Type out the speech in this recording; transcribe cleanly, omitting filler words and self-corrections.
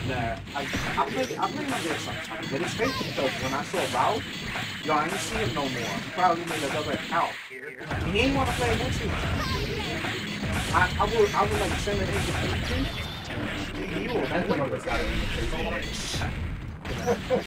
Nah, I play my game sometimes, but it's crazy because when I saw Bow, yo, I ain't see him no more. He probably made another account. And he ain't want to play against me. I would like send an invitation. You will.